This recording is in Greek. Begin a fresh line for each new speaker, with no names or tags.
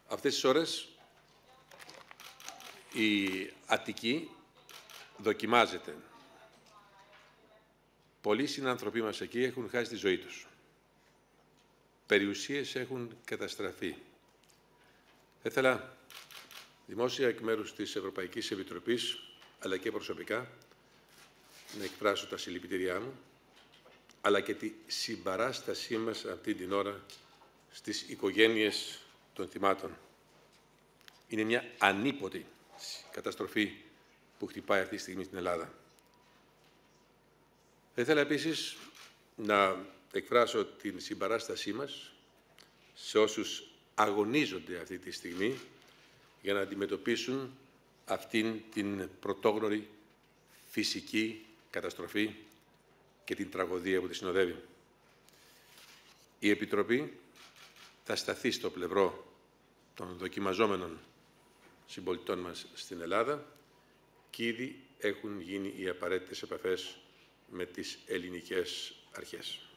Αυτές τις ώρες η Αττική δοκιμάζεται. Πολλοί συνανθρωποί μας εκεί έχουν χάσει τη ζωή τους. Περιουσίες έχουν καταστραφεί. Θα ήθελα δημόσια εκ μέρους της Ευρωπαϊκής Επιτροπής, αλλά και προσωπικά, να εκφράσω τα συλληπιτήριά μου, αλλά και τη συμπαράστασή μας αυτή την ώρα στις οικογένειες των θυμάτων. Είναι μια ανίποτη καταστροφή που χτυπάει αυτή τη στιγμή στην Ελλάδα. Θα ήθελα επίσης να εκφράσω την συμπαράστασή μας σε όσους αγωνίζονται αυτή τη στιγμή για να αντιμετωπίσουν αυτήν την πρωτόγνωρη φυσική καταστροφή και την τραγωδία που τη συνοδεύει. Η Επιτροπή θα σταθεί στο πλευρό των δοκιμαζόμενων συμπολιτών μας στην Ελλάδα και ήδη έχουν γίνει οι απαραίτητες επαφές με τις ελληνικές αρχές.